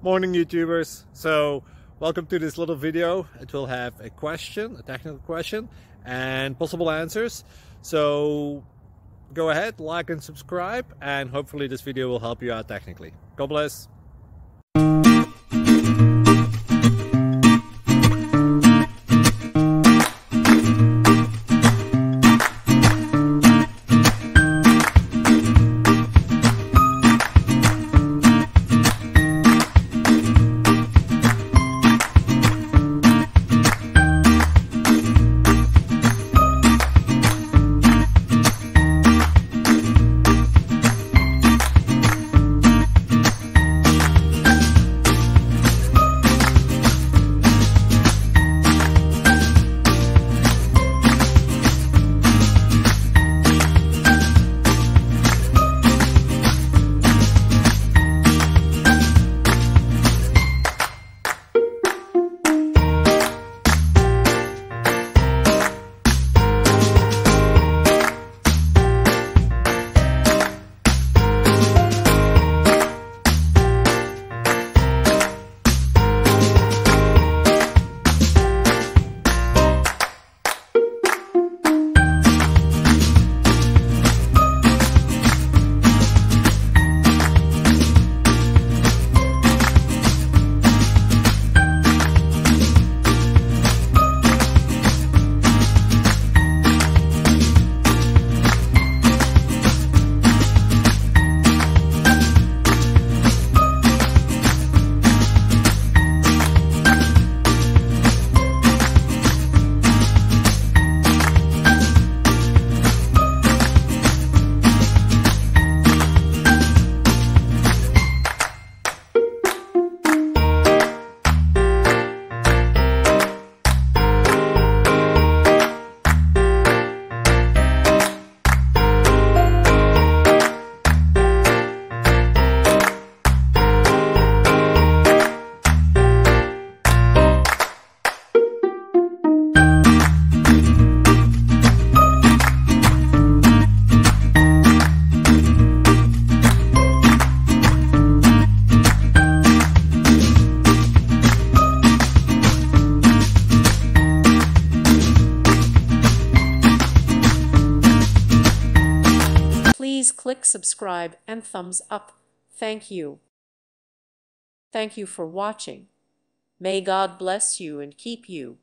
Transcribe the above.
Morning YouTubers. So welcome to this little video. It will have a question, a technical question, and possible answers. So go ahead, like and subscribe, and hopefully this video will help you out technically. God bless. Please click subscribe and thumbs up. Thank you. Thank you for watching. May God bless you and keep you.